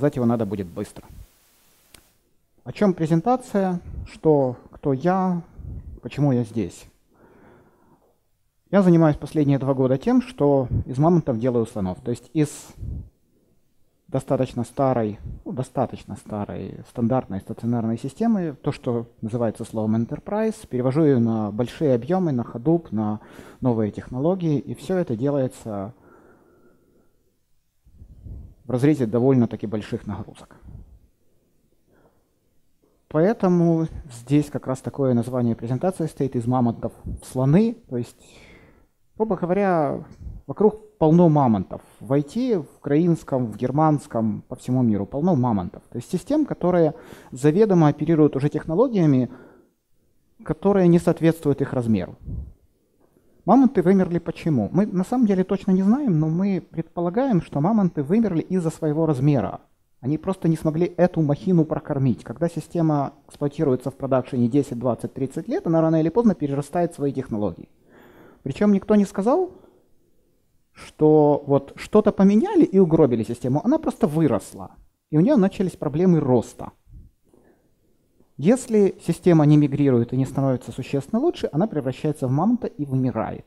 показать его надо будет быстро. О чем презентация? Что, кто я, почему я здесь? Я занимаюсь последние 2 года тем, что из мамонтов делаю слонов. То есть из достаточно старой стандартной стационарной системы, то, что называется словом Enterprise, перевожу ее на большие объемы, на Hadoop, на новые технологии, и все это делается в разрезе довольно-таки больших нагрузок. Поэтому здесь как раз такое название презентации стоит: из мамонтов в слоны. То есть, грубо говоря, вокруг полно мамонтов. В IT, в украинском, в германском, по всему миру полно мамонтов. То есть систем, которые заведомо оперируют уже технологиями, которые не соответствуют их размеру. Мамонты вымерли почему? Мы на самом деле точно не знаем, но мы предполагаем, что мамонты вымерли из-за своего размера. Они просто не смогли эту махину прокормить. Когда система эксплуатируется в продакшене 10, 20, 30 лет, она рано или поздно перерастает свои технологии. Причем никто не сказал, что вот что-то поменяли и угробили систему. Она просто выросла, и у нее начались проблемы роста. Если система не мигрирует и не становится существенно лучше, она превращается в мамонта и вымирает.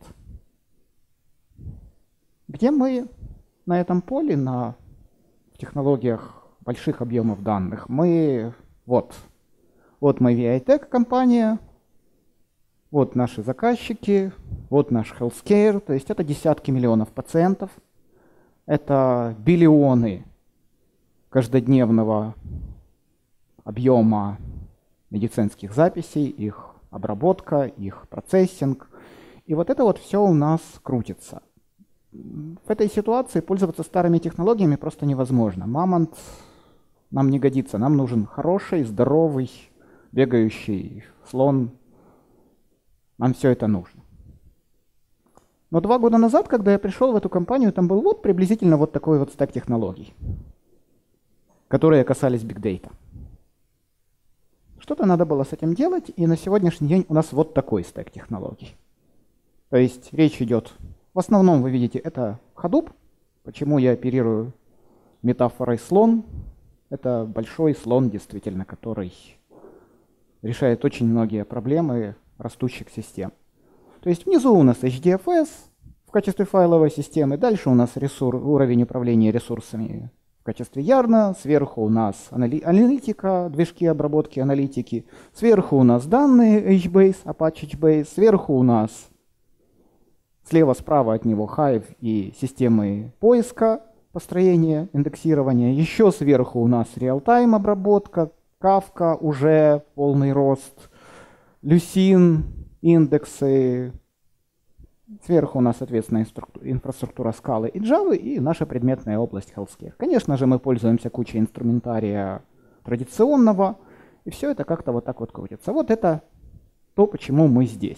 Где мы на этом поле, в технологиях больших объемов данных? Вот мы VITech компания, вот наши заказчики, вот наш healthcare, то есть это десятки миллионов пациентов, это биллионы каждодневного объема медицинских записей, их обработка, их процессинг. И вот это вот все у нас крутится. В этой ситуации пользоваться старыми технологиями просто невозможно. Мамонт нам не годится. Нам нужен хороший, здоровый, бегающий слон. Нам все это нужно. Но 2 года назад, когда я пришел в эту компанию, там был приблизительно вот такой вот стек технологий, которые касались Big Data. Что-то надо было с этим делать, и на сегодняшний день у нас вот такой стек технологий. То есть речь идет, в основном вы видите, это Hadoop. Почему я оперирую метафорой слон? Это большой слон, действительно, который решает очень многие проблемы растущих систем. То есть внизу у нас HDFS в качестве файловой системы, дальше у нас уровень управления ресурсами в качестве Yarn, сверху у нас аналитика, движки обработки аналитики, сверху у нас данные HBase, Apache HBase, сверху у нас слева-справа от него Hive и системы поиска, построения, индексирования, еще сверху у нас real-time обработка, Kafka уже полный рост, Lucene, индексы, сверху у нас, соответственно, инфраструктура Scala и Java, и наша предметная область Healthcare. Конечно же, мы пользуемся кучей инструментария традиционного, и все это как-то вот так вот крутится. Вот это то, почему мы здесь.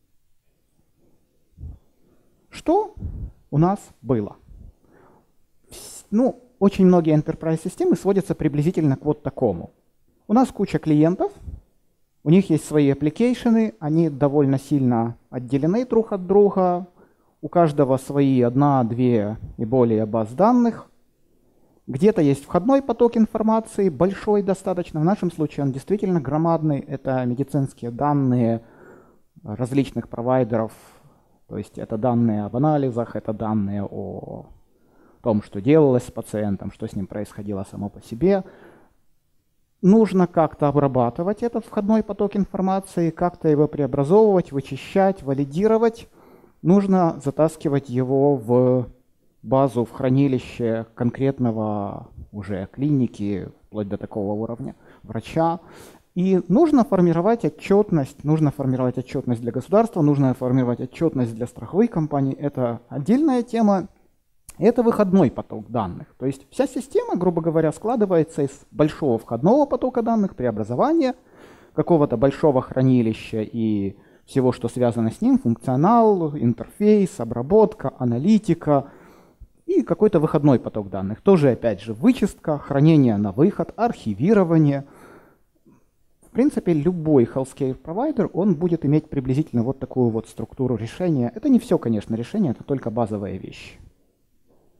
Что у нас было? Очень многие enterprise-системы сводятся приблизительно к вот такому. У нас куча клиентов, у них есть свои аппликейшены, они довольно сильно отделены друг от друга. У каждого свои 1, 2 и более баз данных. Где-то есть входной поток информации, большой достаточно. В нашем случае он действительно громадный. Это медицинские данные различных провайдеров. То есть это данные об анализах, это данные о том, что делалось с пациентом, что с ним происходило само по себе. Нужно как-то обрабатывать этот входной поток информации, как-то его преобразовывать, вычищать, валидировать. Нужно затаскивать его в базу, в хранилище конкретного уже клиники, вплоть до такого уровня, врача. И нужно формировать отчетность для государства, нужно формировать отчетность для страховых компаний. Это отдельная тема. Это выходной поток данных. То есть вся система, грубо говоря, складывается из большого входного потока данных, преобразования, какого-то большого хранилища и всего, что связано с ним, функционал, интерфейс, обработка, аналитика и какой-то выходной поток данных. Тоже, опять же, вычистка, хранение на выход, архивирование. В принципе, любой healthcare провайдер, он будет иметь приблизительно вот такую вот структуру решения. Это не все, конечно, решение, это только базовые вещи.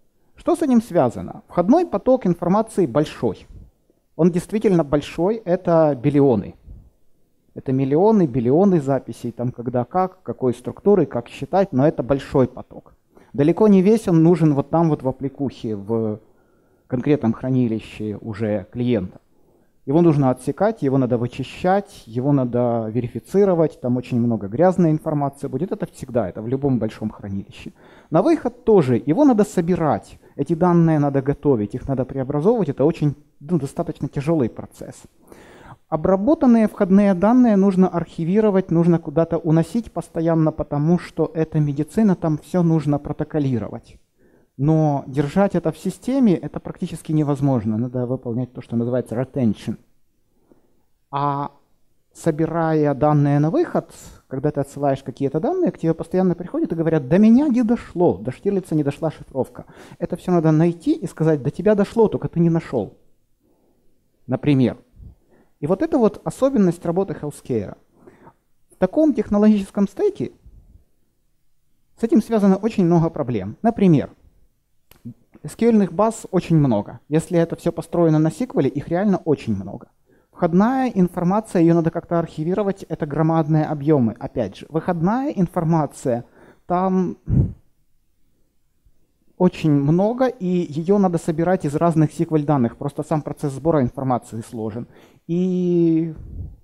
Что с этим связано? Входной поток информации большой. Он действительно большой, это биллионы. Это миллионы, биллионы записей, там когда как, какой структурой, как считать, но это большой поток. Далеко не весь он нужен вот там вот в аппликухе, в конкретном хранилище уже клиента. Его нужно отсекать, его надо вычищать, его надо верифицировать, там очень много грязной информации будет. Это всегда, это в любом большом хранилище. На выход тоже, его надо собирать, эти данные надо готовить, их надо преобразовывать, это очень достаточно тяжелый процесс. Обработанные входные данные нужно архивировать, нужно куда-то уносить постоянно, потому что это медицина, там все нужно протоколировать. Но держать это в системе это практически невозможно. Надо выполнять то, что называется retention. А собирая данные на выход, когда ты отсылаешь какие-то данные, к тебе постоянно приходят и говорят: до меня не дошло, до Штирлица не дошла шифровка. Это все надо найти и сказать: до тебя дошло, только ты не нашел. Например. И вот это вот особенность работы Healthcare. В таком технологическом стеке с этим связано очень много проблем. Например, SQL-ных баз очень много. Если это все построено на SQL, их реально очень много. Входная информация, ее надо как-то архивировать, это громадные объемы. Опять же, выходная информация, там очень много, и ее надо собирать из разных SQL-данных. Просто сам процесс сбора информации сложен. И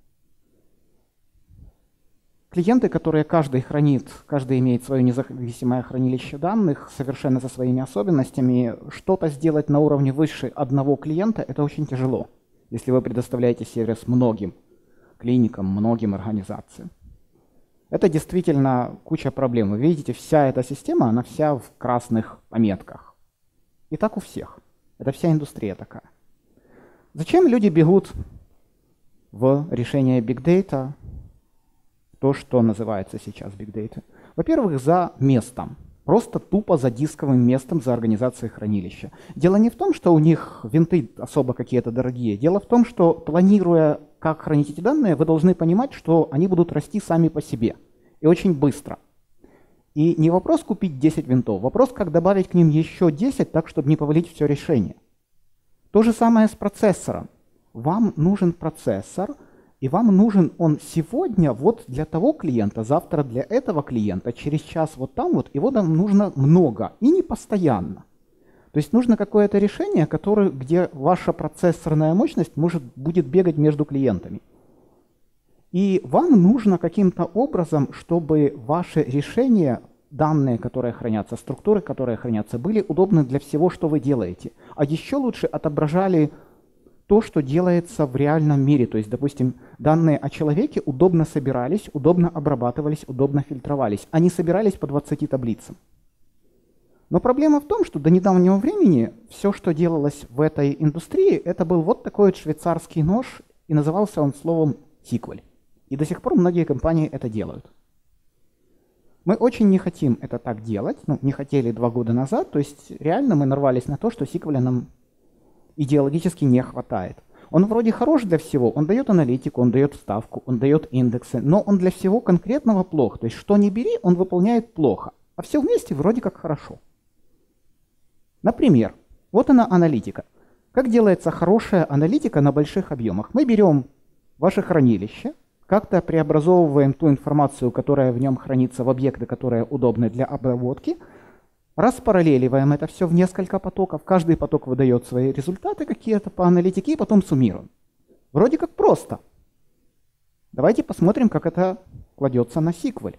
клиенты, которые каждый хранит, каждый имеет свое независимое хранилище данных, совершенно со своими особенностями, что-то сделать на уровне выше одного клиента, это очень тяжело, если вы предоставляете сервис многим клиникам, многим организациям. Это действительно куча проблем. Вы видите, вся эта система, она вся в красных пометках. И так у всех. Это вся индустрия такая. Зачем люди бегут в решение Big Data, то, что называется сейчас Big Data? Во-первых, за местом. Просто тупо за дисковым местом, за организацией хранилища. Дело не в том, что у них винты особо какие-то дорогие. Дело в том, что планируя, как хранить эти данные, вы должны понимать, что они будут расти сами по себе. И очень быстро. И не вопрос купить 10 винтов, вопрос, как добавить к ним еще 10, так, чтобы не повалить все решение. То же самое с процессором. Вам нужен процессор, и вам нужен он сегодня вот для того клиента, завтра для этого клиента, через час вот там вот, его нам нужно много и не постоянно. То есть нужно какое-то решение, где ваша процессорная мощность будет бегать между клиентами. И вам нужно каким-то образом, чтобы ваши решения, данные, которые хранятся, структуры, которые хранятся, были удобны для всего, что вы делаете. А еще лучше отображали то, что делается в реальном мире. То есть, допустим, данные о человеке удобно собирались, удобно обрабатывались, удобно фильтровались. Они собирались по 20 таблицам. Но проблема в том, что до недавнего времени все, что делалось в этой индустрии, это был вот такой вот швейцарский нож, и назывался он словом SQL. И до сих пор многие компании это делают. Мы очень не хотим это так делать, не хотели 2 года назад, то есть реально мы нарвались на то, что SQL нам идеологически не хватает. Он вроде хорош для всего, он дает аналитику, он дает вставку, он дает индексы, но он для всего конкретного плох. То есть что ни бери, он выполняет плохо, а все вместе вроде как хорошо. Например, вот она аналитика. Как делается хорошая аналитика на больших объемах? Мы берем ваше хранилище, как-то преобразовываем ту информацию, которая в нем хранится, в объекты, которые удобны для обработки, распараллеливаем это все в несколько потоков, каждый поток выдает свои результаты какие-то по аналитике и потом суммируем. Вроде как просто. Давайте посмотрим, как это кладется на SQL.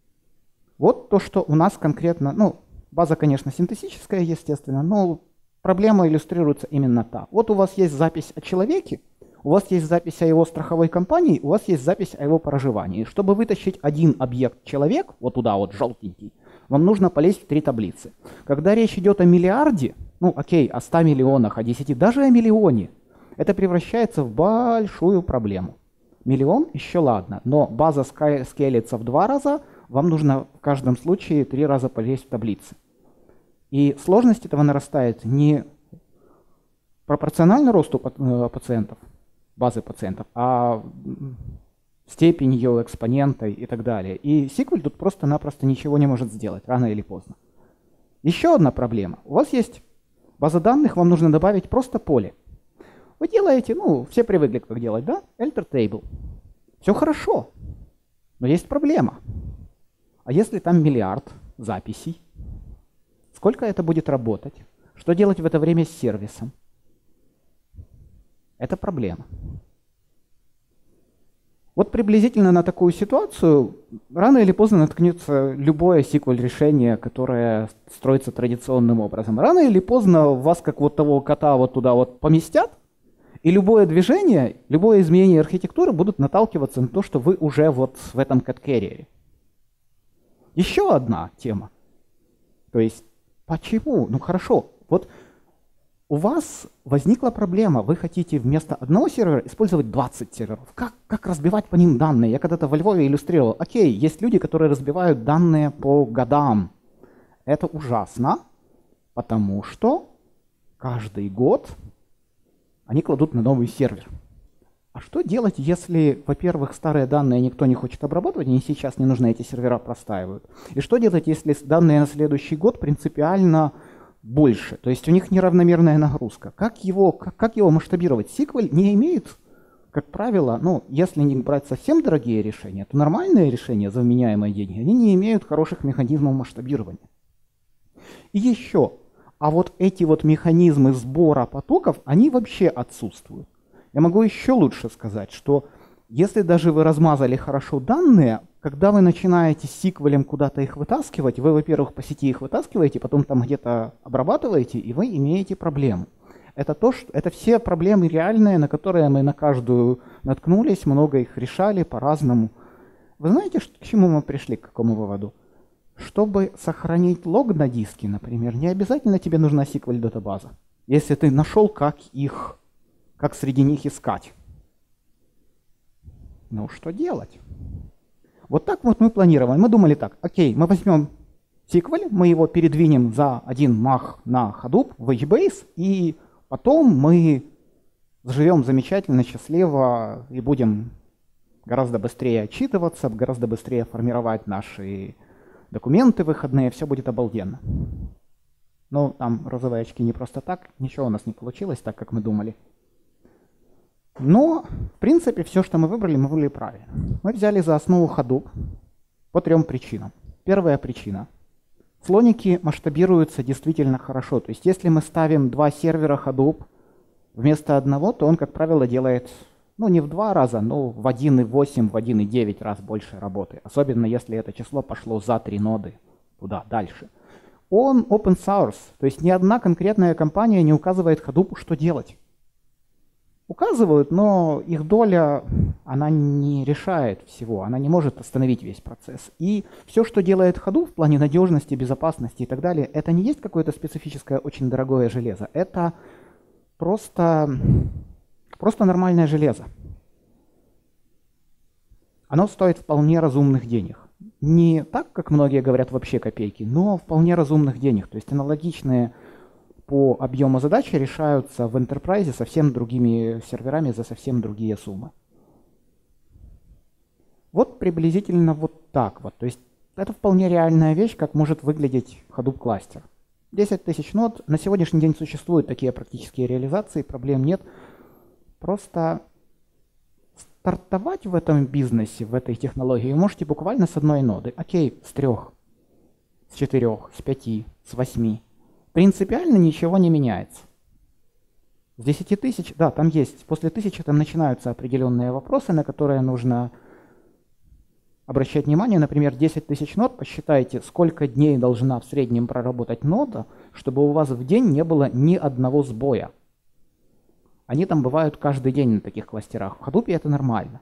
Вот то, что у нас конкретно, база, конечно, синтетическая, естественно, но проблема иллюстрируется именно так. Вот у вас есть запись о человеке, у вас есть запись о его страховой компании, у вас есть запись о его проживании. Чтобы вытащить один объект человек, вот туда вот желтенький, вам нужно полезть в 3 таблицы. Когда речь идет о миллиарде, о 100 миллионах, о 10, даже о миллионе, это превращается в большую проблему. Миллион еще ладно, но база скейлится в 2 раза, вам нужно в каждом случае 3 раза полезть в таблицы. И сложность этого нарастает не пропорционально росту пациентов, базы пациентов, а степень ее экспонента и так далее. И SQL тут просто-напросто ничего не может сделать, рано или поздно. Еще одна проблема. У вас есть База данных вам нужно добавить просто поле. Вы делаете, ну, все привыкли как делать, да? Alter table. Все хорошо, но есть проблема. А если там миллиард записей, сколько это будет работать? Что делать в это время с сервисом? Это проблема. Вот приблизительно на такую ситуацию рано или поздно наткнется любое SQL-решение, которое строится традиционным образом. Рано или поздно вас, как вот того кота, вот туда вот поместят, и любое движение, любое изменение архитектуры будут наталкиваться на то, что вы уже вот в этом cat-carrier. Еще одна тема. То есть, почему? Ну хорошо, вот у вас возникла проблема, вы хотите вместо одного сервера использовать 20 серверов. Как разбивать по ним данные? Я когда-то во Львове иллюстрировал. Окей, есть люди, которые разбивают данные по годам. Это ужасно, потому что каждый год они кладут на новый сервер. А что делать, если, во-первых, старые данные никто не хочет обрабатывать, они сейчас не нужны, эти сервера простаивают? И что делать, если данные на следующий год принципиально больше? То есть у них неравномерная нагрузка. Как его масштабировать? SQL не имеет, как правило, ну, если не брать совсем дорогие решения, то нормальные решения за вменяемые деньги, они не имеют хороших механизмов масштабирования. И еще, а вот эти вот механизмы сбора потоков, они вообще отсутствуют. Я могу еще лучше сказать, что если даже вы размазали хорошо данные, когда вы начинаете с SQL куда-то их вытаскивать, вы, во-первых, по сети их вытаскиваете, потом там где-то обрабатываете, и вы имеете проблему. Это все проблемы реальные, на которые мы на каждую наткнулись, много их решали по-разному. Вы знаете, к чему мы пришли, к какому выводу? Чтобы сохранить лог на диске, например, не обязательно тебе нужна SQL-датабаза. Если ты нашел, как среди них искать. Ну, что делать? Вот так вот мы планировали. Мы думали так, окей, мы возьмем SQL, мы его передвинем за один мах на Hadoop в HBase, и потом мы заживем замечательно, счастливо, и будем гораздо быстрее отчитываться, гораздо быстрее формировать наши документы выходные, все будет обалденно. Но там розовые очки не просто так, ничего у нас не получилось так, как мы думали. Но, в принципе, все, что мы выбрали правильно. Мы взяли за основу Hadoop по 3 причинам. Первая причина. Слоники масштабируются действительно хорошо. То есть, если мы ставим 2 сервера Hadoop вместо одного, то он, как правило, делает, ну, не в 2 раза, но в 1,8, в 1,9 раз больше работы. Особенно, если это число пошло за 3 ноды туда, дальше. Он open source, то есть ни одна конкретная компания не указывает Hadoop, что делать. Указывают, но их доля, она не решает всего, она не может остановить весь процесс. И все, что делает Hadoop в плане надежности, безопасности и так далее, это не есть какое-то специфическое, очень дорогое железо. Это просто нормальное железо. Оно стоит вполне разумных денег. Не так, как многие говорят, вообще копейки, но вполне разумных денег. То есть аналогичные по объему задачи решаются в Enterprise совсем другими серверами за совсем другие суммы. Вот приблизительно вот так вот. То есть это вполне реальная вещь, как может выглядеть Hadoop кластер. 10 тысяч нод. На сегодняшний день существуют такие практические реализации, проблем нет. Просто стартовать в этом бизнесе, в этой технологии вы можете буквально с одной ноды. Окей, с 3, с 4, с 5, с 8. Принципиально ничего не меняется. С 10 тысяч, да, там есть, после 1000 там начинаются определенные вопросы, на которые нужно обращать внимание. Например, 10 тысяч нод, посчитайте, сколько дней должна в среднем проработать нода, чтобы у вас в день не было ни одного сбоя. Они там бывают каждый день на таких кластерах. В Hadoop это нормально.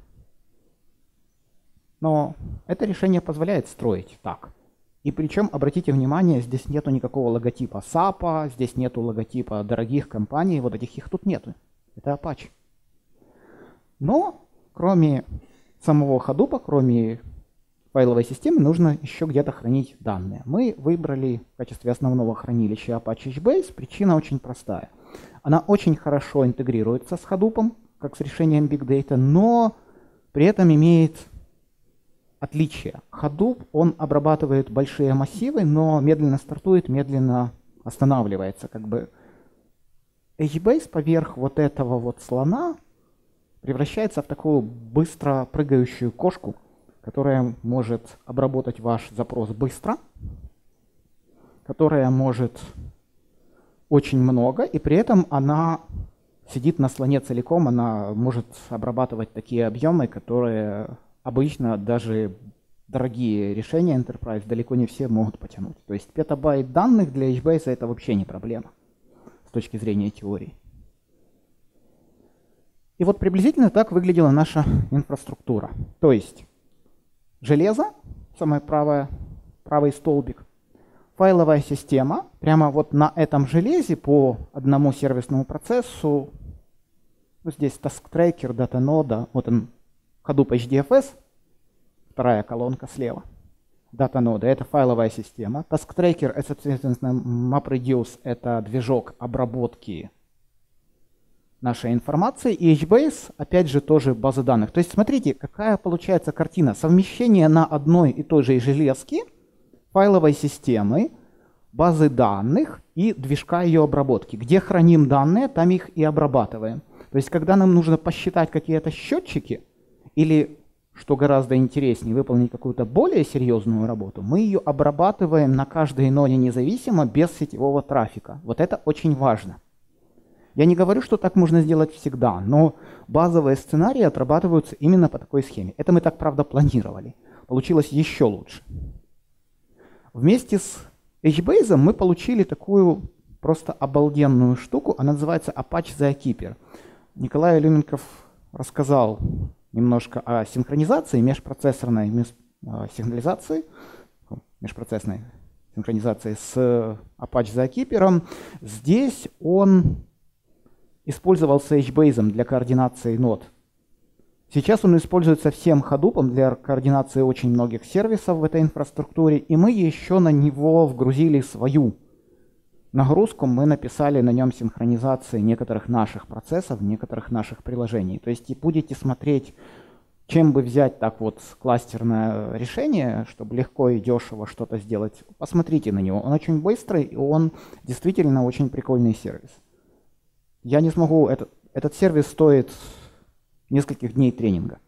Но это решение позволяет строить так. И причем, обратите внимание, здесь нету никакого логотипа SAP, здесь нету логотипа дорогих компаний, вот этих их тут нету. Это Apache. Но кроме самого Hadoop, кроме файловой системы, нужно еще где-то хранить данные. Мы выбрали в качестве основного хранилища Apache HBase. Причина очень простая. Она очень хорошо интегрируется с Hadoop, как с решением Big Data, но при этом имеет отличие. Hadoop, он обрабатывает большие массивы, но медленно стартует, медленно останавливается. Как бы HBase поверх вот этого вот слона превращается в такую быстро прыгающую кошку, которая может обработать ваш запрос быстро, которая может очень много, и при этом она сидит на слоне целиком, она может обрабатывать такие объемы, которые обычно даже дорогие решения Enterprise далеко не все могут потянуть. То есть петабайт данных для HBase это вообще не проблема с точки зрения теории. И вот приблизительно так выглядела наша инфраструктура. То есть железо, самый правый столбик, файловая система, прямо вот на этом железе по одному сервисному процессу, ну, здесь Task Tracker, DataNode, вот он, Hadoop HDFS, вторая колонка слева. DataNode — это файловая система. Task Tracker — это, соответственно, MapReduce — это движок обработки нашей информации. И HBase, опять же, тоже база данных. То есть смотрите, какая получается картина. Совмещение на одной и той же железке файловой системы, базы данных и движка ее обработки. Где храним данные, там их и обрабатываем. То есть когда нам нужно посчитать какие-то счетчики или, что гораздо интереснее, выполнить какую-то более серьезную работу, мы ее обрабатываем на каждой ноде независимо, без сетевого трафика. Вот это очень важно. Я не говорю, что так можно сделать всегда, но базовые сценарии отрабатываются именно по такой схеме. Это мы так, правда, планировали. Получилось еще лучше. Вместе с HBase мы получили такую просто обалденную штуку. Она называется Apache Zookeeper. Николай Алюменков рассказал немножко о синхронизации, межпроцессорной сигнализации, межпроцессной синхронизации с Apache Zookeeper. Здесь он использовался HBase для координации нод. Сейчас он используется всем Hadoop для координации очень многих сервисов в этой инфраструктуре, и мы еще на него вгрузили свою нагрузку, мы написали на нем синхронизации некоторых наших процессов, некоторых наших приложений. То есть и будете смотреть, чем бы взять так вот кластерное решение, чтобы легко и дешево что-то сделать. Посмотрите на него, он очень быстрый, и он действительно очень прикольный сервис. Я не смогу, этот сервис стоит нескольких дней тренинга.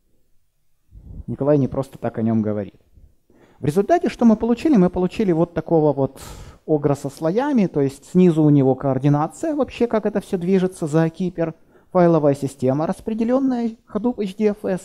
Николай не просто так о нем говорит. В результате что мы получили? Мы получили вот такого вот огра со слоями, то есть снизу у него координация, вообще как это все движется, Zookeeper, файловая система распределенная, Hadoop HDFS,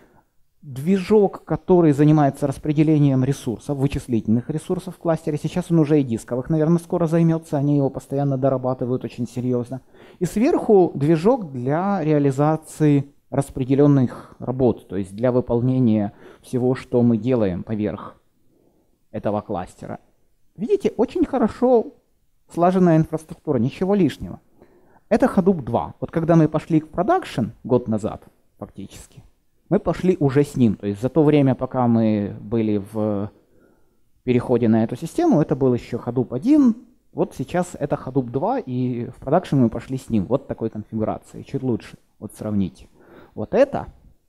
движок, который занимается распределением ресурсов, вычислительных ресурсов в кластере. Сейчас он уже и дисковых, наверное, скоро займется, они его постоянно дорабатывают очень серьезно. И сверху движок для реализации распределенных работ, то есть для выполнения всего, что мы делаем поверх этого кластера. Видите, очень хорошо слаженная инфраструктура, ничего лишнего. Это Hadoop 2. Вот когда мы пошли в продакшн год назад, фактически, мы пошли уже с ним. То есть за то время, пока мы были в переходе на эту систему, это был еще Hadoop 1. Вот сейчас это Hadoop 2, и в продакшн мы пошли с ним. Вот такой конфигурации, чуть лучше. Вот сравните. Вот это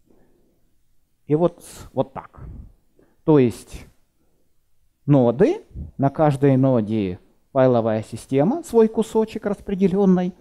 и вот так. То есть ноды, на каждой ноде файловая система, свой кусочек распределенной,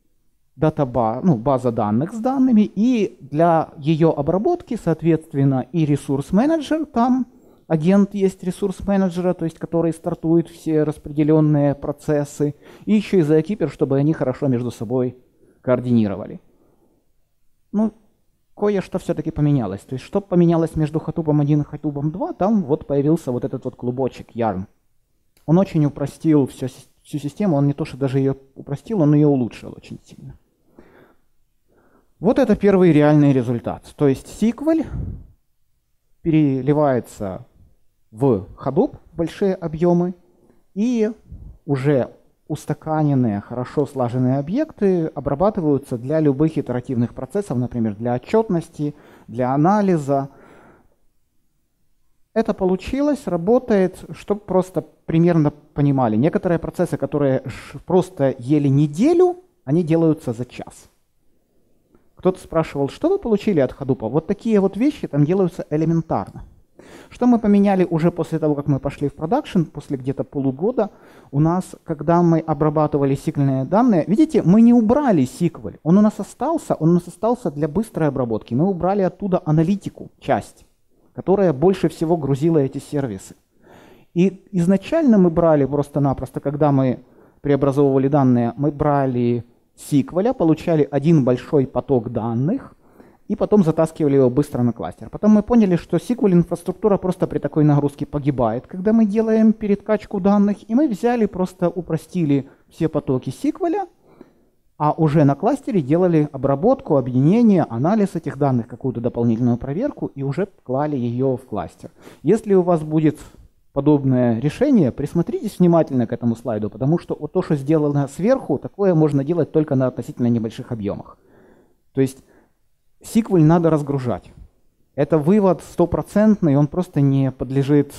база данных с данными, и для ее обработки, соответственно, и ресурс-менеджер, там агент есть ресурс-менеджера, то есть который стартует все распределенные процессы, и еще и Zookeeper, чтобы они хорошо между собой координировали. Ну, кое-что все-таки поменялось. То есть, что поменялось между Hadoop 1 и Hadoop 2, там вот появился вот этот вот клубочек Yarn. Он очень упростил всю систему, он не то, что даже ее упростил, он ее улучшил очень сильно. Вот это первый реальный результат. То есть SQL переливается в Hadoop в большие объемы, и уже устаканенные, хорошо слаженные объекты обрабатываются для любых итеративных процессов, например, для отчетности, для анализа. Это получилось, работает, чтобы просто примерно понимали. Некоторые процессы, которые просто ели неделю, они делаются за час. Кто-то спрашивал, что вы получили от Hadoop? Вот такие вот вещи там делаются элементарно. Что мы поменяли уже после того, как мы пошли в продакшн, после где-то полугода, у нас, когда мы обрабатывали сиквельные данные, видите, мы не убрали сиквель, он у нас остался для быстрой обработки. Мы убрали оттуда аналитику, часть, которая больше всего грузила эти сервисы. И изначально мы брали просто-напросто, когда мы преобразовывали данные, мы брали сиквеля, получали один большой поток данных, и потом затаскивали его быстро на кластер. Потом мы поняли, что SQL-инфраструктура просто при такой нагрузке погибает, когда мы делаем перекачку данных, и мы взяли, просто упростили все потоки SQL, а уже на кластере делали обработку, объединение, анализ этих данных, какую-то дополнительную проверку, и уже клали ее в кластер. Если у вас будет подобное решение, присмотритесь внимательно к этому слайду, потому что вот то, что сделано сверху, такое можно делать только на относительно небольших объемах. То есть SQL надо разгружать. Это вывод стопроцентный, он просто не подлежит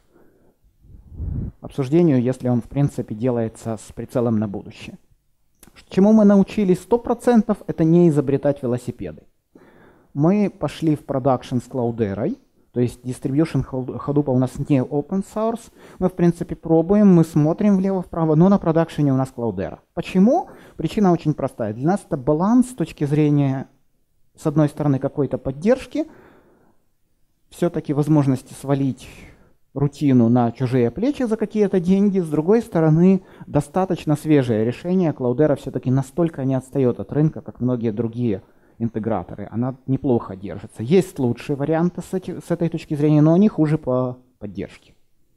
обсуждению, если он в принципе делается с прицелом на будущее. Чему мы научились 100%, это не изобретать велосипеды. Мы пошли в продакшн с Cloudera, то есть distribution Hadoop у нас не open source. Мы в принципе пробуем, мы смотрим влево-вправо, но на продакшене у нас Cloudera. Почему? Причина очень простая. Для нас это баланс с точки зрения, с одной стороны, какой-то поддержки, все-таки возможности свалить рутину на чужие плечи за какие-то деньги, с другой стороны, достаточно свежее решение. Cloudera все-таки настолько не отстает от рынка, как многие другие интеграторы. Она неплохо держится. Есть лучшие варианты с этой точки зрения, но они хуже по поддержке.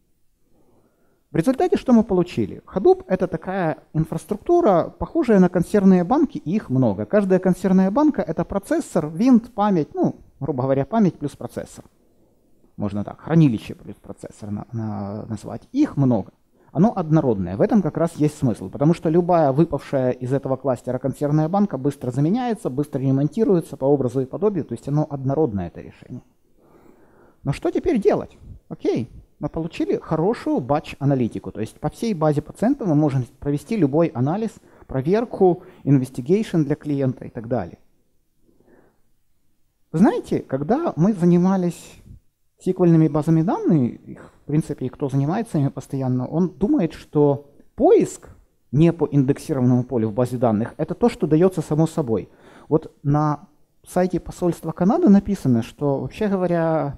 В результате что мы получили? Hadoop — это такая инфраструктура, похожая на консервные банки, и их много. Каждая консервная банка — это процессор, винт, память, ну, грубо говоря, память плюс процессор. Можно так, хранилище плюс процессор назвать. Их много. Оно однородное. В этом как раз есть смысл, потому что любая выпавшая из этого кластера консервная банка быстро заменяется, быстро ремонтируется по образу и подобию, то есть оно однородное, это решение. Но что теперь делать? Окей. Мы получили хорошую батч-аналитику, то есть по всей базе пациента мы можем провести любой анализ, проверку, investigation для клиента и так далее. Вы знаете, когда мы занимались сиквельными базами данных, в принципе, и кто занимается ими постоянно, он думает, что поиск не по индексированному полю в базе данных — это то, что дается само собой. Вот на сайте посольства Канады написано, что, вообще говоря,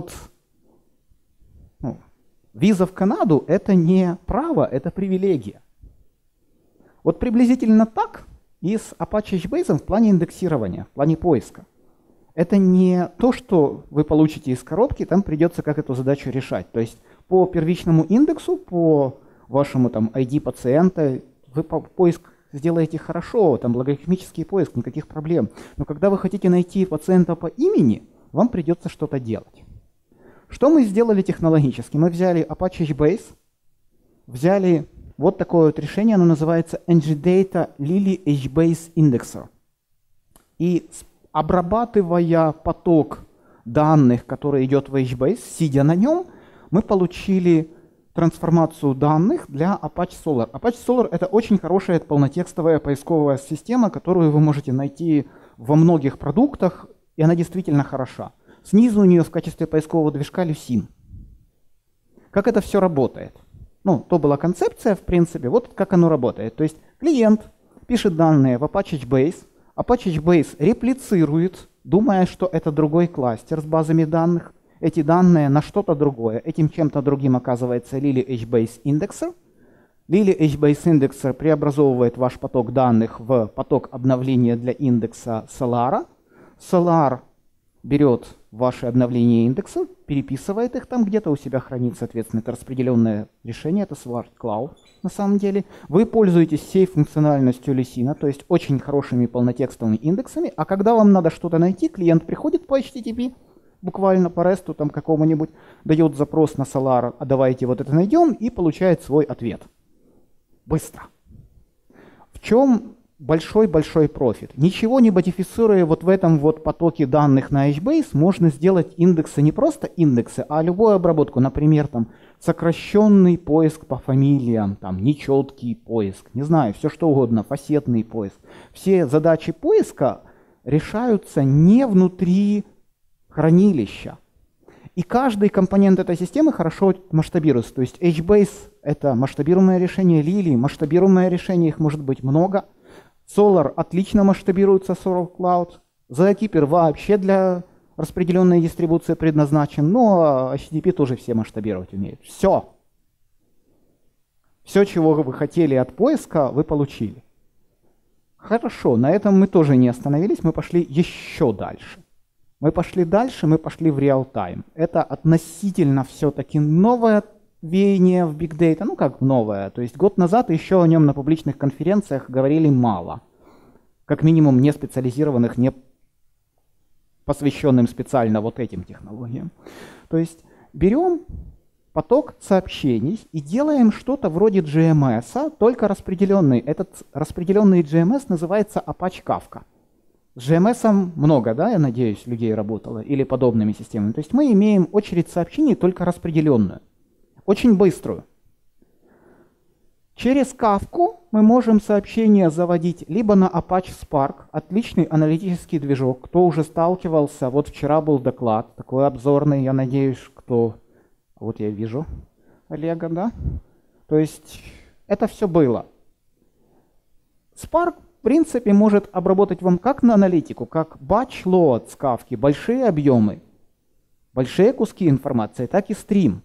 виза в Канаду — это не право, это привилегия. Вот приблизительно так и с Apache HBase в плане индексирования, в плане поиска. Это не то, что вы получите из коробки, там придется как эту задачу решать. То есть по первичному индексу, по вашему там ID пациента, вы поиск сделаете хорошо, там логарифмический поиск, никаких проблем. Но когда вы хотите найти пациента по имени, вам придется что-то делать. Что мы сделали технологически? Мы взяли Apache HBase, взяли вот такое вот решение, оно называется ngData Lily HBase Indexer. И обрабатывая поток данных, который идет в HBase, сидя на нем, мы получили трансформацию данных для Apache Solr. Apache Solr — это очень хорошая полнотекстовая поисковая система, которую вы можете найти во многих продуктах, и она действительно хороша. Снизу у нее в качестве поискового движка Lucene. Как это все работает? Ну, то была концепция, в принципе, вот как оно работает. То есть клиент пишет данные в Apache HBase, Apache HBase реплицирует, думая, что это другой кластер с базами данных. Эти данные на что-то другое. Этим чем-то другим оказывается Lily HBase Indexer. Lily HBase Indexer преобразовывает ваш поток данных в поток обновления для индекса Solr. Solr берет ваши обновления индекса, переписывает их там где-то, у себя хранит, соответственно, это распределенное решение, это Solr Cloud на самом деле. Вы пользуетесь всей функциональностью Lucene, то есть очень хорошими полнотекстовыми индексами, а когда вам надо что-то найти, клиент приходит по HTTP, буквально по REST там какому-нибудь, дает запрос на Solr, а давайте вот это найдем, и получает свой ответ. Быстро. В чем большой-большой профит? Ничего не модифицируя вот в этом вот потоке данных на HBase, можно сделать индексы, не просто индексы, а любую обработку. Например, там сокращенный поиск по фамилиям, там нечеткий поиск, не знаю, все что угодно, фасетный поиск. Все задачи поиска решаются не внутри хранилища. И каждый компонент этой системы хорошо масштабируется. То есть HBase — это масштабируемое решение, Lily — масштабируемое решение, их может быть много. Solar отлично масштабируется, Solar Cloud. Zookeeper вообще для распределенной дистрибуции предназначен, но HTTP тоже все масштабировать умеют. Все. Все, чего вы хотели от поиска, вы получили. Хорошо, на этом мы тоже не остановились, мы пошли еще дальше. Мы пошли дальше, мы пошли в реал-тайм. Это относительно все-таки новое веяние в Big Data. Ну как новое, то есть год назад еще о нем на публичных конференциях говорили мало. Как минимум не специализированных, не посвященным специально вот этим технологиям. То есть берем поток сообщений и делаем что-то вроде GMS, только распределенный. Этот распределенный GMS называется Apache Kafka. С GMS много, да, я надеюсь, людей работало, или подобными системами. То есть мы имеем очередь сообщений только распределенную, очень быструю. Через Kafka мы можем сообщения заводить либо на Apache Spark, отличный аналитический движок. Кто уже сталкивался, вот вчера был доклад, такой обзорный, я надеюсь, кто... Вот я вижу Олега, да? То есть это все было. Spark, в принципе, может обработать вам как на аналитику, как batch load с Kafka, большие объемы, большие куски информации, так и стрим.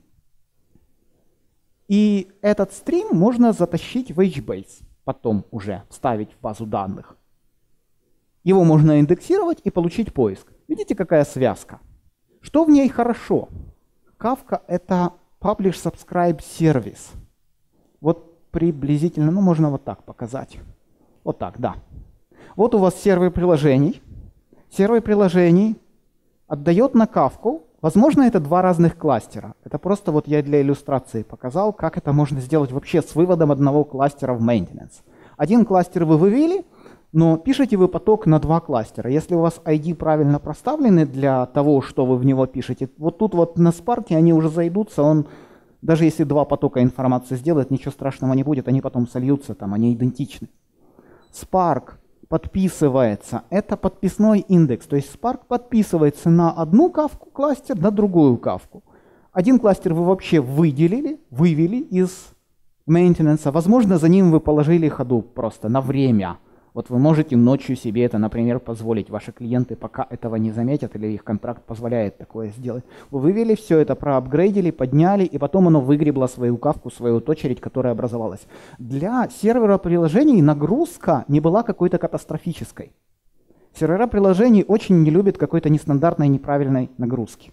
И этот стрим можно затащить в HBase, потом уже вставить в базу данных. Его можно индексировать и получить поиск. Видите, какая связка? Что в ней хорошо? Kafka — это Publish-Subscribe сервис. Вот приблизительно, ну можно вот так показать. Вот так, да. Вот у вас сервер приложений. Сервер приложений отдает на Kafka. Возможно, это два разных кластера. Это просто вот я для иллюстрации показал, как это можно сделать вообще с выводом одного кластера в maintenance. Один кластер вы вывели, но пишете вы поток на два кластера. Если у вас ID правильно проставлены для того, что вы в него пишете, вот тут вот на Spark они уже зайдутся, он, даже если два потока информации сделает, ничего страшного не будет, они потом сольются, там, они идентичны. Spark подписывается, это подписной индекс, то есть Spark подписывается на одну Kafka кластер, на другую Kafka. Один кластер вы вообще выделили, вывели из maintenance, возможно, за ним вы положили Hadoop просто на время. Вот вы можете ночью себе это, например, позволить. Ваши клиенты пока этого не заметят или их контракт позволяет такое сделать. Вы вывели все это, проапгрейдили, подняли, и потом оно выгребло свою кавку, свою очередь, которая образовалась. Для сервера приложений нагрузка не была какой-то катастрофической. Сервера приложений очень не любят какой-то нестандартной, неправильной нагрузки.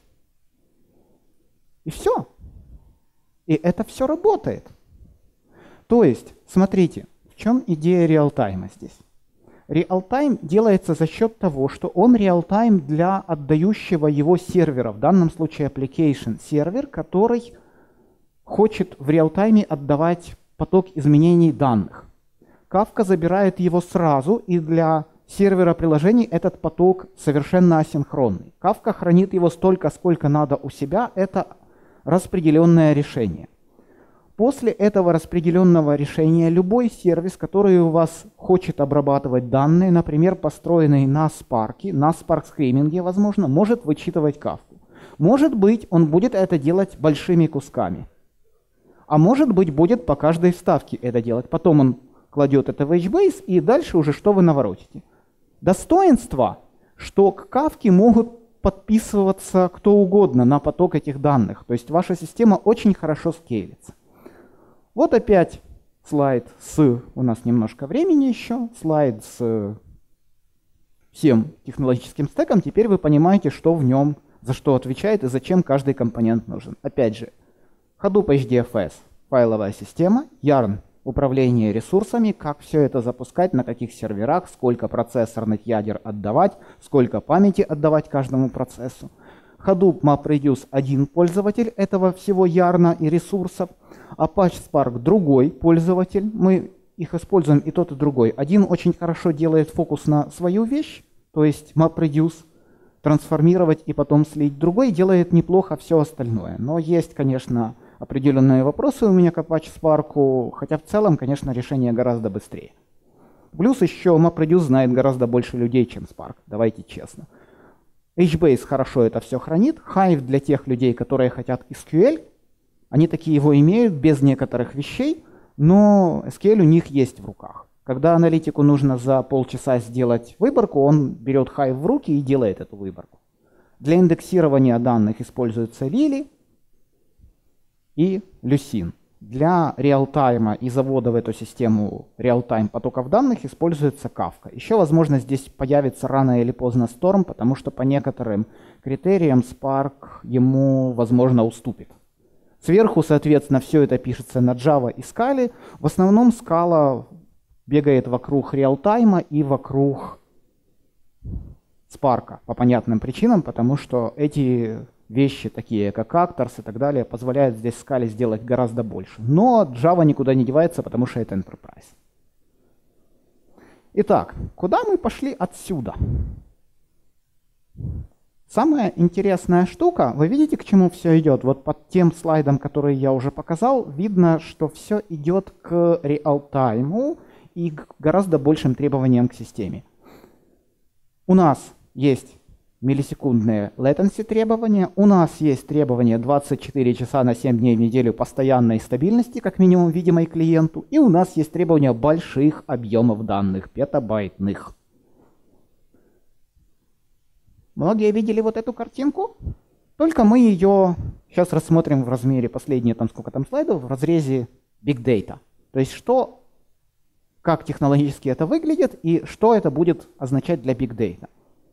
И все. И это все работает. То есть, смотрите, в чем идея реалтайма здесь? Реалтайм делается за счет того, что он реалтайм для отдающего его сервера, в данном случае application сервер, который хочет в реалтайме отдавать поток изменений данных. Kafka забирает его сразу, и для сервера приложений этот поток совершенно асинхронный. Kafka хранит его столько, сколько надо у себя, это распределенное решение. После этого распределенного решения любой сервис, который у вас хочет обрабатывать данные, например, построенный на Spark, на Spark стриминге, возможно, может вычитывать Kafka. Может быть, он будет это делать большими кусками. А может быть, будет по каждой вставке это делать. Потом он кладет это в HBase, и дальше уже что вы наворотите. Достоинство, что к Kafka могут подписываться кто угодно на поток этих данных. То есть ваша система очень хорошо скейлится. Вот опять слайд у нас немножко времени еще, слайд с всем технологическим стеком. Теперь вы понимаете, что в нем, за что отвечает и зачем каждый компонент нужен. Опять же, Hadoop HDFS, файловая система, Yarn, управление ресурсами, как все это запускать, на каких серверах, сколько процессорных ядер отдавать, сколько памяти отдавать каждому процессу. Hadoop MapReduce один пользователь этого всего ярна и ресурсов. Apache Spark другой пользователь. Мы их используем и тот, и другой. Один очень хорошо делает фокус на свою вещь, то есть MapReduce, трансформировать и потом слить. Другой делает неплохо все остальное. Но есть, конечно, определенные вопросы у меня к Apache Spark, хотя в целом, конечно, решение гораздо быстрее. Плюс еще MapReduce знает гораздо больше людей, чем Spark, давайте честно. HBase хорошо это все хранит. Hive для тех людей, которые хотят SQL, они такие его имеют без некоторых вещей, но SQL у них есть в руках. Когда аналитику нужно за полчаса сделать выборку, он берет Hive в руки и делает эту выборку. Для индексирования данных используются Lily и Lucene. Для реалтайма и завода в эту систему реалтайм потоков данных используется Kafka. Еще, возможно, здесь появится рано или поздно Storm, потому что по некоторым критериям Spark ему, возможно, уступит. Сверху, соответственно, все это пишется на Java и Scala. В основном Scala бегает вокруг реалтайма и вокруг Spark по понятным причинам, потому что эти вещи, такие как Actors и так далее, позволяют здесь Scala сделать гораздо больше. Но Java никуда не девается, потому что это Enterprise. Итак, куда мы пошли отсюда? Самая интересная штука, вы видите, к чему все идет? Вот под тем слайдом, который я уже показал, видно, что все идет к реалтайму и к гораздо большим требованиям к системе. У нас есть миллисекундные latency требования, у нас есть требования 24 часа на 7 дней в неделю постоянной стабильности, как минимум видимой клиенту, и у нас есть требования больших объемов данных, петабайтных. Многие видели вот эту картинку? Только мы ее сейчас рассмотрим в размере последние, там сколько там слайдов, в разрезе Big Data. То есть что, как технологически это выглядит и что это будет означать для Big Data.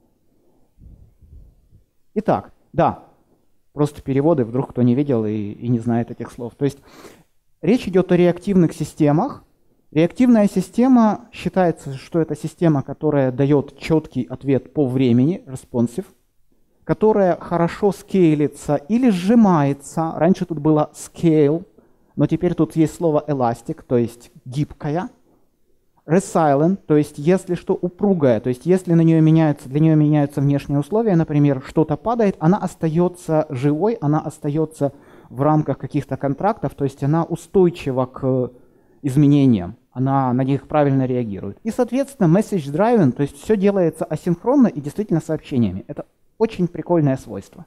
Итак, да, просто переводы, вдруг кто не видел и не знает этих слов. То есть речь идет о реактивных системах. Реактивная система считается, что это система, которая дает четкий ответ по времени, responsive, которая хорошо скейлится или сжимается. Раньше тут было scale, но теперь тут есть слово elastic, то есть гибкая. Resilient, то есть если что, упругая, то есть если для нее меняются внешние условия, например, что-то падает, она остается живой, она остается в рамках каких-то контрактов, то есть она устойчива к изменениям, она на них правильно реагирует. И, соответственно, message driven, то есть все делается асинхронно и действительно сообщениями. Это очень прикольное свойство.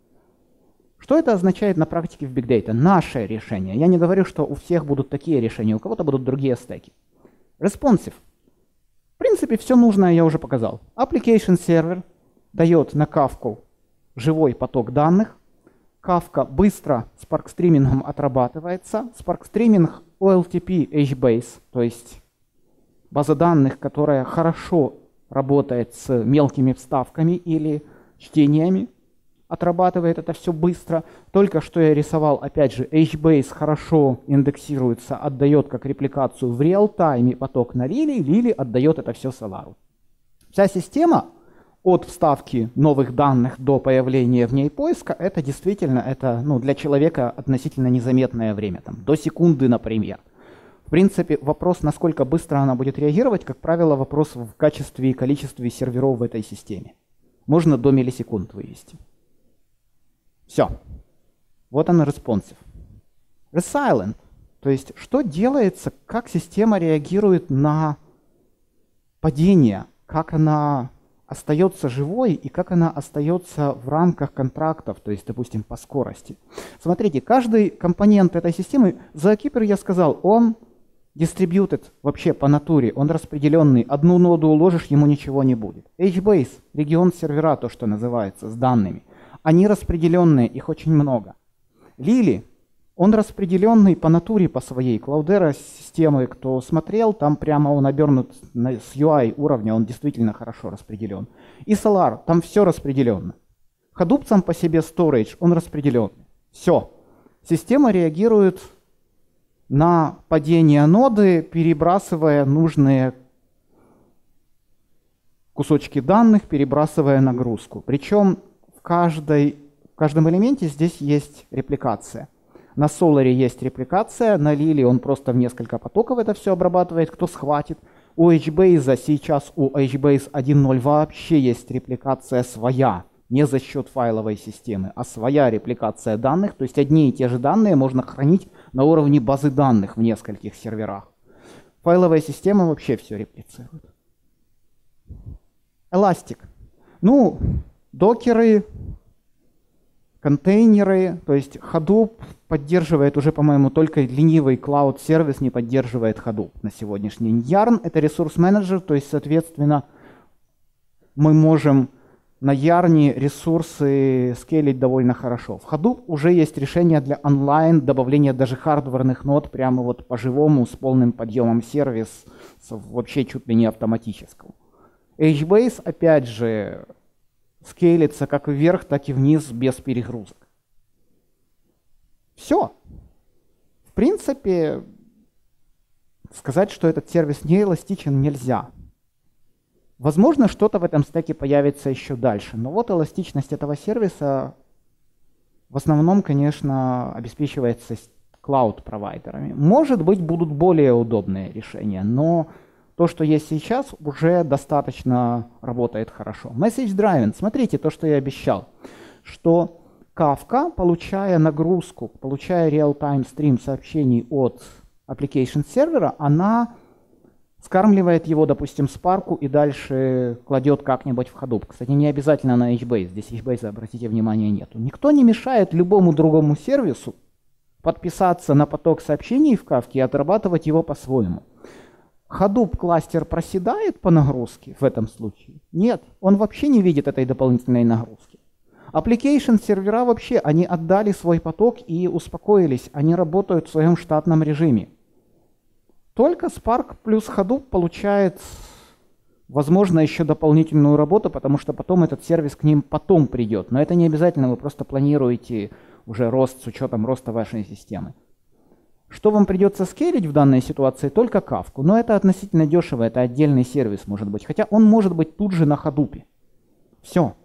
Что это означает на практике в Big Data? Наше решение. Я не говорю, что у всех будут такие решения, у кого-то будут другие стеки. Responsive. В принципе, все нужное я уже показал. Application Server дает на Kafka живой поток данных. Kafka быстро Spark стримингом отрабатывается. Spark стриминг OLTP HBase, то есть база данных, которая хорошо работает с мелкими вставками или чтениями, отрабатывает это все быстро. Только что я рисовал, опять же, HBase хорошо индексируется, отдает как репликацию в реал-тайме поток на Lily, Lily отдает это все Solar. Вся система от вставки новых данных до появления в ней поиска, это действительно для человека относительно незаметное время, там, до секунды, например. В принципе, вопрос, насколько быстро она будет реагировать, как правило, вопрос в качестве и количестве серверов в этой системе. Можно до миллисекунд вывести. Все. Вот он responsive. Resilient. То есть, что делается, как система реагирует на падение, как она остается живой и как она остается в рамках контрактов, то есть, допустим, по скорости. Смотрите, каждый компонент этой системы, Zookeeper я сказал, он distributed вообще по натуре, он распределенный. Одну ноду уложишь, ему ничего не будет. HBase, регион сервера, то, что называется, с данными. Они распределенные, их очень много. Lily, он распределенный по натуре по своей. Cloudera системы, кто смотрел, там прямо он обернут с UI уровня, он действительно хорошо распределен. И Solar, там все распределенно. Hadoop сам по себе storage, он распределенный. Все. Система реагирует на падение ноды, перебрасывая нужные кусочки данных, перебрасывая нагрузку. Причем в каждом элементе здесь есть репликация. На Solar есть репликация, на Lily он просто в несколько потоков это все обрабатывает, кто схватит. У HBase сейчас, у HBase 1.0 вообще есть репликация своя, не за счет файловой системы, а своя репликация данных, то есть одни и те же данные можно хранить на уровне базы данных в нескольких серверах. Файловая система вообще все реплицирует. Elastic. Докеры, контейнеры, то есть Hadoop поддерживает уже, по-моему, только ленивый cloud-сервис не поддерживает Hadoop на сегодняшний день. Yarn — это ресурс-менеджер, то есть, соответственно, мы можем на Yarn ресурсы скейлить довольно хорошо. В Hadoop уже есть решение для онлайн добавления даже хардверных нод прямо вот по-живому с полным подъемом сервиса, вообще чуть ли не автоматического. HBase, опять же, скейлится как вверх, так и вниз без перегрузок. Все. В принципе, сказать, что этот сервис не эластичен, нельзя. Возможно, что-то в этом стеке появится еще дальше, но вот эластичность этого сервиса в основном, конечно, обеспечивается клауд-провайдерами. Может быть, будут более удобные решения, но то, что есть сейчас, уже достаточно работает хорошо. Message Driven. Смотрите, то, что я обещал, что Kafka, получая нагрузку, получая real-time стрим сообщений от application сервера, она скармливает его, допустим, Spark и дальше кладет как-нибудь в Hadoop. Кстати, не обязательно на HBase. Здесь HBase, обратите внимание, нету. Никто не мешает любому другому сервису подписаться на поток сообщений в Kafka и отрабатывать его по-своему. Hadoop кластер проседает по нагрузке в этом случае? Нет, он вообще не видит этой дополнительной нагрузки. Application сервера вообще, они отдали свой поток и успокоились, они работают в своем штатном режиме. Только Spark плюс Hadoop получает, возможно, еще дополнительную работу, потому что потом этот сервис к ним потом придет. Но это не обязательно, вы просто планируете уже рост с учетом роста вашей системы. Что вам придется скейлить в данной ситуации? Только Kafka. Но это относительно дешево, это отдельный сервис может быть. Хотя он может быть тут же на Hadoop. Все.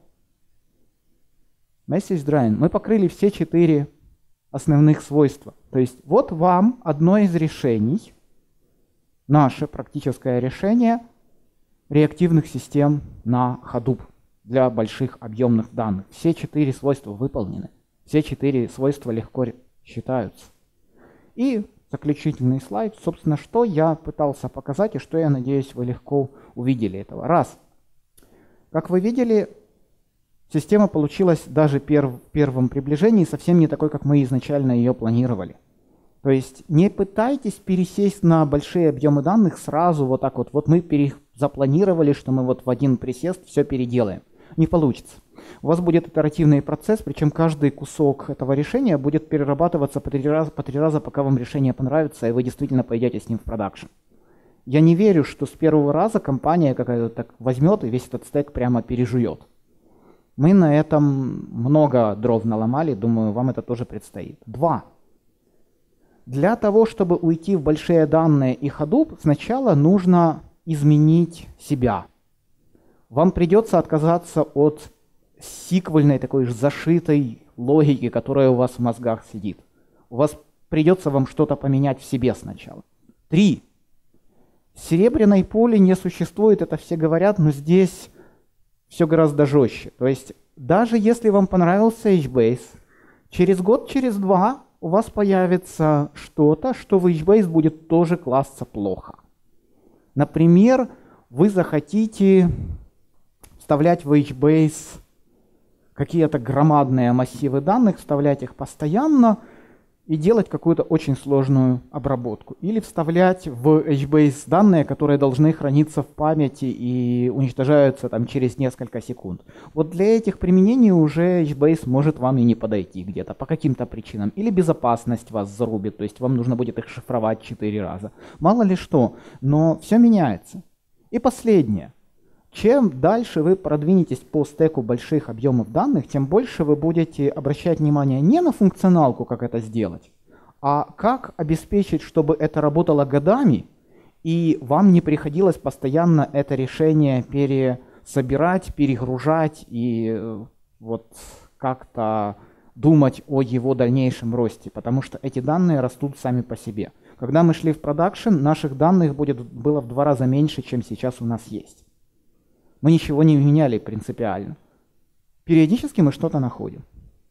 Message Driven. Мы покрыли все 4 основных свойства. То есть вот вам одно из решений, наше практическое решение реактивных систем на Hadoop для больших объемных данных. Все 4 свойства выполнены. Все 4 свойства легко считаются. И заключительный слайд, собственно, что я пытался показать и что, я надеюсь, вы легко увидели этого. Раз. Как вы видели, система получилась даже в первом приближении совсем не такой, как мы изначально ее планировали. То есть не пытайтесь пересесть на большие объемы данных сразу вот так вот. Вот мы запланировали, что мы вот в один присест все переделаем. Не получится. У вас будет итеративный процесс, причем каждый кусок этого решения будет перерабатываться по 3 раза, пока вам решение понравится, и вы действительно пойдете с ним в продакшн. Я не верю, что с первого раза компания какая-то так возьмет и весь этот стек прямо пережует. Мы на этом много дров наломали, думаю, вам это тоже предстоит. 2. Для того, чтобы уйти в большие данные и Hadoop, сначала нужно изменить себя. Вам придется отказаться от сиквельной такой же зашитой логики, которая у вас в мозгах сидит. У вас придется вам что-то поменять в себе сначала. 3. Серебряной пули не существует, это все говорят, но здесь все гораздо жестче. То есть даже если вам понравился HBase, через год, через 2 у вас появится что-то, что в HBase будет тоже класться плохо. Например, вы захотите вставлять в HBase какие-то громадные массивы данных, вставлять их постоянно и делать какую-то очень сложную обработку. Или вставлять в HBase данные, которые должны храниться в памяти и уничтожаются там через несколько секунд. Вот для этих применений уже HBase может вам и не подойти где-то по каким-то причинам. Или безопасность вас зарубит, то есть вам нужно будет их шифровать 4 раза. Мало ли что, но все меняется. И последнее. Чем дальше вы продвинетесь по стеку больших объемов данных, тем больше вы будете обращать внимание не на функционалку, как это сделать, а как обеспечить, чтобы это работало годами, и вам не приходилось постоянно это решение пересобирать, перегружать и вот как-то думать о его дальнейшем росте, потому что эти данные растут сами по себе. Когда мы шли в продакшн, наших данных было в 2 раза меньше, чем сейчас у нас есть. Мы ничего не меняли принципиально. Периодически мы что-то находим.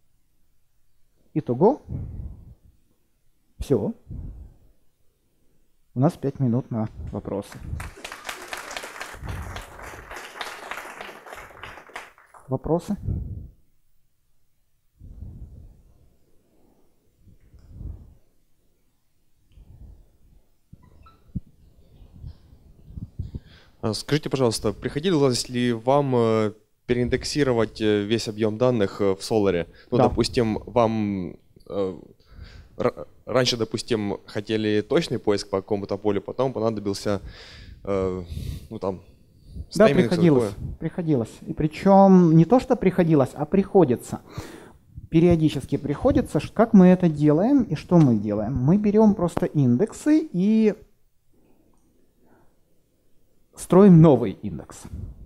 Итого. Все. У нас 5 минут на вопросы. вопросы? Скажите, пожалуйста, приходилось ли вам переиндексировать весь объем данных в Solr? Ну, Да. допустим, вам раньше, допустим, хотели точный поиск по какому-то полю, потом понадобился, ну там, Да, стейминг, всё такое. приходилось. И причем не то, что приходилось, а приходится. Периодически приходится. Как мы это делаем и что мы делаем? Мы берем просто индексы и строим новый индекс.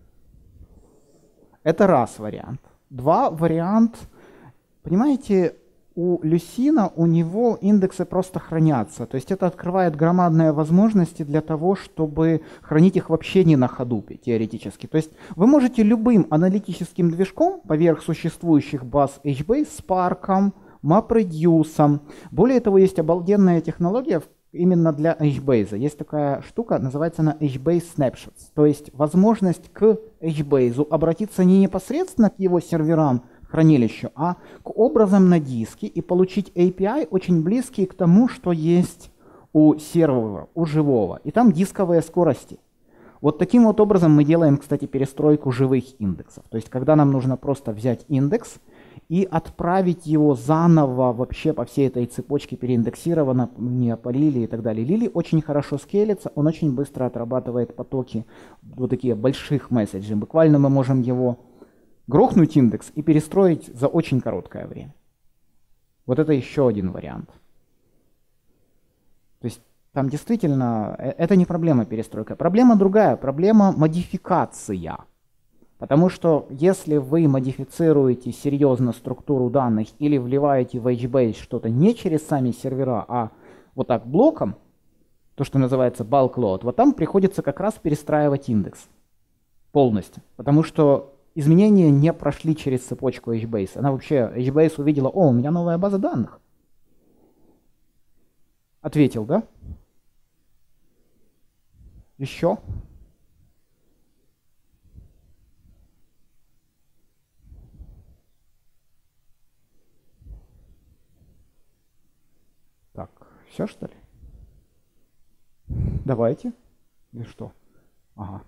Это раз вариант. Два вариант. Понимаете, у Lucene у него индексы просто хранятся. То есть это открывает громадные возможности для того, чтобы хранить их вообще не на Hadoop, теоретически. То есть вы можете любым аналитическим движком поверх существующих баз HBase, Spark, MapReduce. Более того, есть обалденная технология именно для HBase. Есть такая штука, называется она HBase Snapshots. То есть возможность к HBase обратиться не непосредственно к его серверам, хранилищу, а к образам на диске и получить API, очень близкие к тому, что есть у сервера, у живого. И там дисковые скорости. Вот таким вот образом мы делаем, кстати, перестройку живых индексов. То есть когда нам нужно просто взять индекс и отправить его заново вообще по всей этой цепочке переиндексировано, не полили и так далее. Lily очень хорошо скейлится, он очень быстро отрабатывает потоки, вот такие больших месседжей. Буквально мы можем его грохнуть индекс и перестроить за очень короткое время. Вот это еще один вариант. То есть там действительно, это не проблема перестройка. Проблема другая, проблема модификация. Потому что если вы модифицируете серьезно структуру данных или вливаете в HBase что-то не через сами сервера, а вот так блоком, то, что называется bulk load, вот там приходится как раз перестраивать индекс полностью. Потому что изменения не прошли через цепочку HBase. Она вообще, HBase увидела, о, у меня новая база данных. Ответил, да? Еще? Так, все что ли? Давайте. Или что? Ага.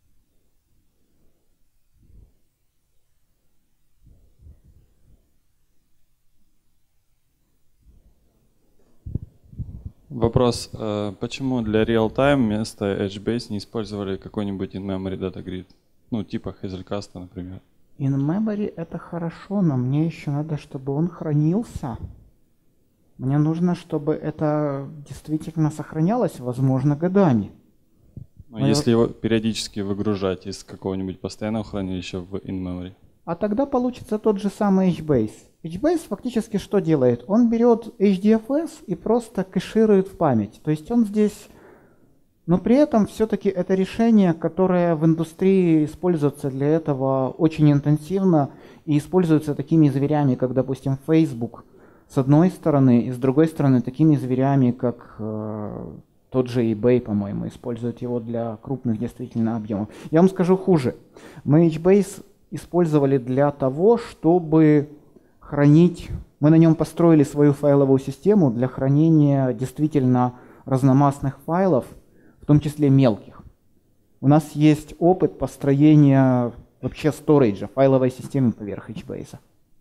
Вопрос, почему для real-time вместо HBase не использовали какой-нибудь in-memory data grid? Ну, типа Hazelcast, например. In-memory это хорошо, но мне еще надо, чтобы он хранился. Мне нужно, чтобы это действительно сохранялось, возможно, годами. Но если его периодически выгружать из какого-нибудь постоянного хранилища в in-memory. А тогда получится тот же самый HBase. HBase фактически что делает? Он берет HDFS и просто кэширует в память. То есть он здесь... Но при этом все-таки это решение, которое в индустрии используется для этого очень интенсивно и используется такими зверями, как, допустим, Facebook с одной стороны, и с другой стороны такими зверями, как тот же eBay, по-моему, использует его для крупных действительно объемов. Я вам скажу хуже. Мы HBase использовали для того, чтобы хранить... Мы на нем построили свою файловую систему для хранения действительно разномастных файлов, в том числе мелких. У нас есть опыт построения вообще сториджа, файловой системы поверх HBase.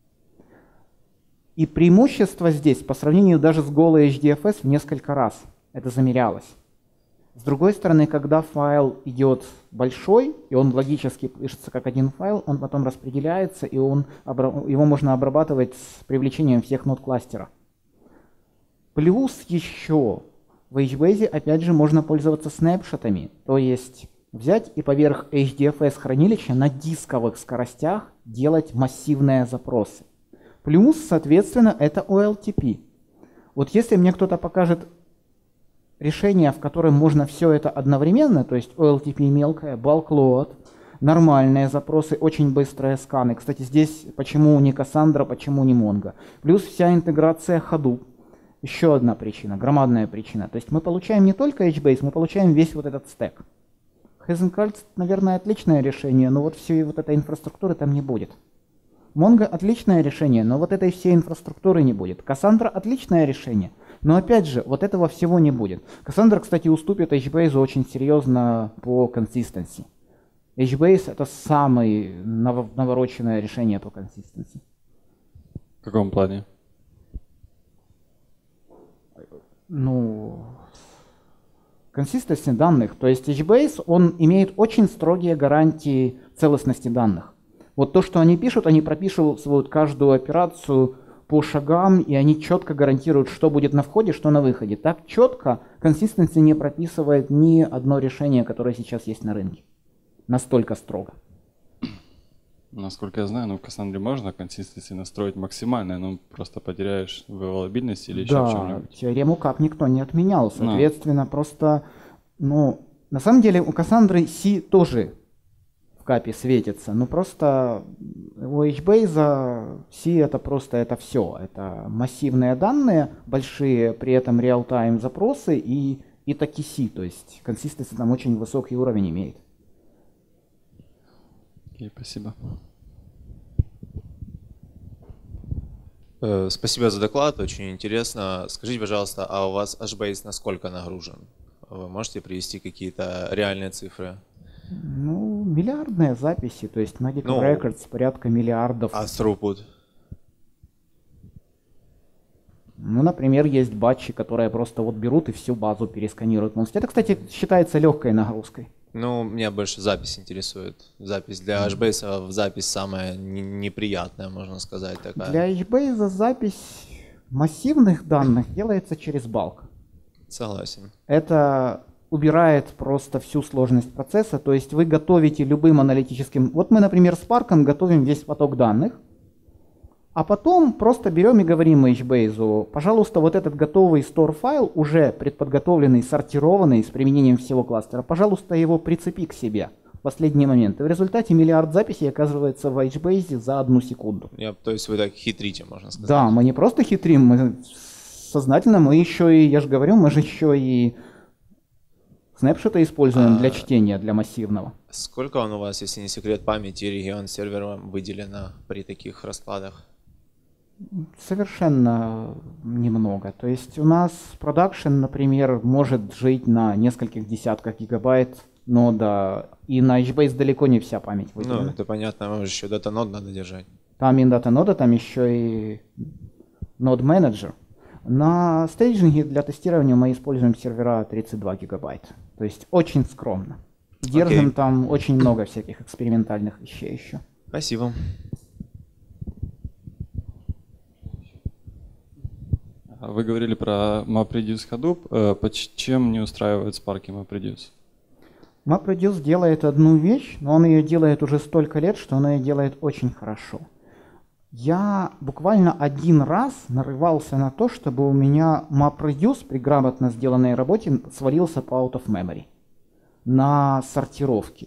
И преимущество здесь по сравнению даже с голой HDFS в несколько раз это замерялось. С другой стороны, когда файл идет большой, и он логически пишется как один файл, он потом распределяется, и его можно обрабатывать с привлечением всех нод кластера. Плюс еще в HBase опять же можно пользоваться снапшотами, то есть взять и поверх HDFS хранилища на дисковых скоростях делать массивные запросы. Плюс, соответственно, это OLTP. Вот если мне кто-то покажет решение, в котором можно все это одновременно, то есть OLTP мелкое, bulk load, нормальные запросы, очень быстрые сканы. Кстати, здесь почему не Cassandra, почему не Mongo. Плюс вся интеграция Hadoop. Еще одна причина, громадная причина. То есть мы получаем не только HBase, мы получаем весь вот этот стек. Hazencult, наверное, отличное решение, но вот всей вот этой инфраструктуры там не будет. Mongo отличное решение, но вот этой всей инфраструктуры не будет. Cassandra отличное решение, но опять же, вот этого всего не будет. Cassandra, кстати, уступит HBase очень серьезно по консистенции. HBase это самое навороченное решение по консистенции. В каком плане? Ну, консистенции данных. То есть HBase, он имеет очень строгие гарантии целостности данных. Вот то, что они пишут, они прописывают каждую операцию по шагам, и они четко гарантируют, что будет на входе, что на выходе. Так четко консистенции не прописывает ни одно решение, которое сейчас есть на рынке. Настолько строго. Насколько я знаю, в Cassandra можно консистенции настроить максимально, но просто потеряешь в авайлабильности или еще в чем-нибудь. Да, теорему как никто не отменял. Соответственно, просто, на самом деле у Cassandra C тоже в капе светится, но просто у HBase C это все. Это массивные данные, большие, при этом реал-тайм запросы и таки C, то есть консистенция там очень высокий уровень имеет. Спасибо. Спасибо за доклад, очень интересно. Скажите, пожалуйста, а у вас HBase насколько нагружен? Вы можете привести какие-то реальные цифры? Миллиардные записи, то есть Medical Records порядка миллиардов. А throughput? Например, есть батчи, которые просто вот берут и всю базу пересканируют. Это, кстати, считается легкой нагрузкой. Меня больше запись интересует. Запись для HBase, запись самая неприятная, можно сказать, такая. Для HBase запись массивных данных делается через балк. Согласен. Это убирает просто всю сложность процесса. То есть вы готовите любым аналитическим... Вот мы, например, с Spark готовим весь поток данных, а потом просто берем и говорим HBase, пожалуйста, вот этот готовый store файл, уже предподготовленный, сортированный с применением всего кластера, пожалуйста, его прицепи к себе в последний момент. И в результате миллиард записей оказывается в HBase за 1 секунду. То есть вы так хитрите, можно сказать. Да, мы не просто хитрим, мы сознательно, мы еще и, я же говорю, мы же еще и снапшоты используем для чтения, для массивного. Сколько у вас, если не секрет, памяти регион сервера выделено при таких раскладах? Совершенно немного. То есть у нас продакшн, например, может жить на нескольких десятках гигабайт нода, и на HBase далеко не вся память выделена. Это понятно, вам же еще дата-нод надо держать. Там и дата-нода, там еще и нод-менеджер. На стейджинге для тестирования мы используем сервера 32 гигабайта. То есть очень скромно. Держим там очень много всяких экспериментальных вещей еще. Спасибо. Вы говорили про MapReduce Hadoop. Чем не устраивает Spark и MapReduce? MapReduce делает одну вещь, но он ее делает уже столько лет, что он ее делает очень хорошо. Я буквально один раз нарывался на то, чтобы у меня MapReduce при грамотно сделанной работе свалился по out of memory на сортировке.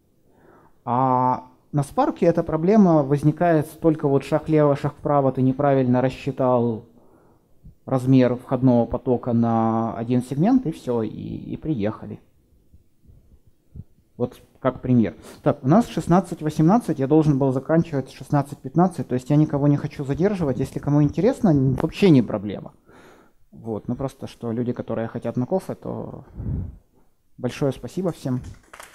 А на Spark эта проблема возникает только вот шаг влево, шаг вправо, ты неправильно рассчитал размер входного потока на один сегмент, и все, и приехали. Вот как пример. Так, у нас 16-18, я должен был заканчивать 16-15, то есть я никого не хочу задерживать. Если кому интересно, вообще не проблема. Вот, просто что люди, которые хотят на кофе, то большое спасибо всем.